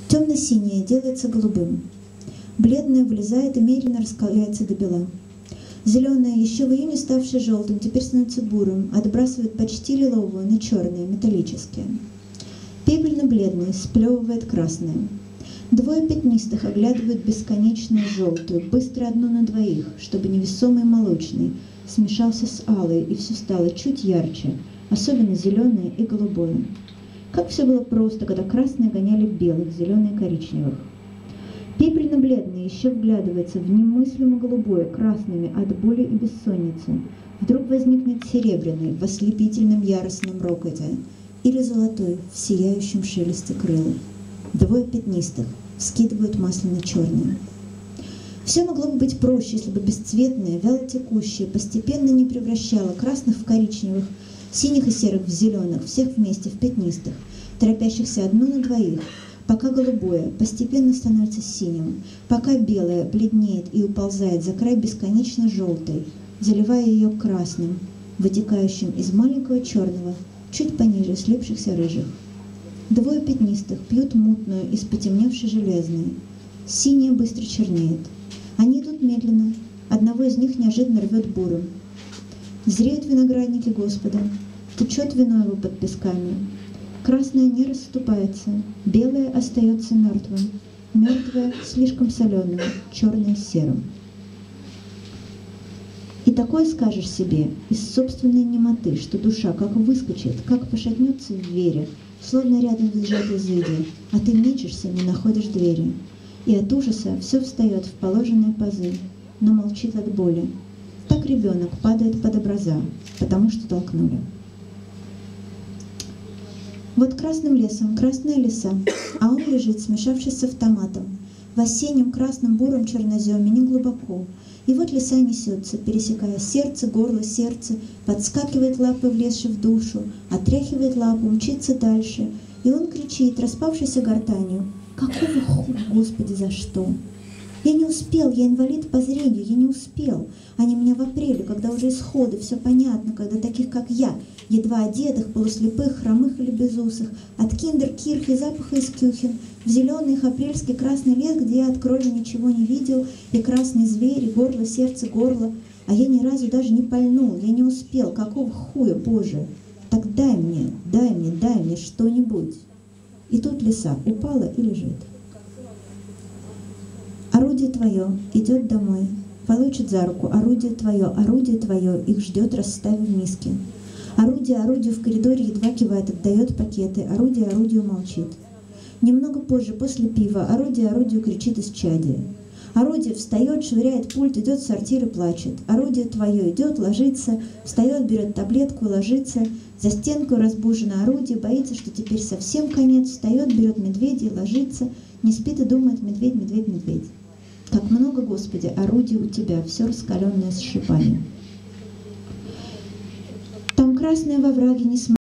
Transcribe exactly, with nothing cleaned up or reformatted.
Темно-синее делается голубым. Бледное вылезает и медленно раскаляется до бела. Зеленое, еще в июне ставшее желтым, теперь становится бурым, отбрасывает почти лиловую на черное, металлическое. Пепельно-бледный сплевывает красное. Двое пятнистых оглядывают бесконечную желтую, быстро одну на двоих, чтобы невесомый молочный смешался с алой, и все стало чуть ярче, особенно зеленое и голубое. Как все было просто, когда красные гоняли белых, зеленые коричневых. Пепельно-бледный еще вглядывается в немыслимо голубое, красными от боли и бессонницы. Вдруг возникнет серебряный в ослепительном яростном рокоте или золотой в сияющем шелесте крыл. Двое пятнистых вскидывают масляно-черное. Все могло бы быть проще, если бы бесцветное, вялотекущее постепенно не превращало красных в коричневых, синих и серых в зеленых, всех вместе в пятнистых, торопящихся одну на двоих, пока голубое постепенно становится синим, пока белое бледнеет и уползает за край бесконечно желтой, заливая ее красным, вытекающим из маленького черного, чуть пониже слипшихся рыжих. Двое пятнистых пьют мутную из потемневшей железной. Синее быстро чернеет. Они идут медленно. Одного из них неожиданно рвет бурым. Зреют виноградники Господа. Течет вино его под песками. Красное не расступается. Белое остается мертвым. Мертвое слишком соленым. Черное серым. И такое скажешь себе из собственной немоты, что душа как выскочит, как пошатнется в вере, словно рядом лежат изыди, а ты мечешься, не находишь двери. И от ужаса все встает в положенные пазы, но молчит от боли. Так ребенок падает под образа, потому что толкнули. Вот красным лесом красная лиса, а он лежит, смешавшись с автоматом, в осеннем красном буром черноземе, не глубоко. И вот лиса несется, пересекая сердце, горло, сердце, подскакивает лапой, влезши в душу, отряхивает лапу, мчится дальше. И он кричит, распавшейся гортанью: «Какого хуя, Господи, за что? Я не успел, я инвалид по зрению, я не успел. Они меня в апреле, когда уже исходы, все понятно, когда таких, как я, едва одетых, полуслепых, хромых или безусых, от киндер, кирхи, запаха из кюхен, в зеленый их апрельский красный лес, где я от крови ничего не видел, и красный зверь, и горло, сердце, горло, а я ни разу даже не пальнул, я не успел, какого хуя, Боже? Так дай мне, дай мне, дай мне что-нибудь». И тут лиса упала и лежит. Орудие твое идет домой, получит за руку орудие твое, орудие твое их ждет, расставив миски. Орудие орудию в коридоре едва кивает, отдает пакеты, орудие орудию молчит. Немного позже, после пива, орудие орудию кричит из чадия. Орудие встает, швыряет пульт, идет в сортир и плачет. Орудие твое идет, ложится, встает, берет таблетку и ложится. За стенку разбужено орудие, боится, что теперь совсем конец, встает, берет медведя и ложится, не спит и думает: медведь, медведь, медведь. Как много, Господи, орудий у Тебя, все раскаленное с шипами. Там красное во враге не смотрит.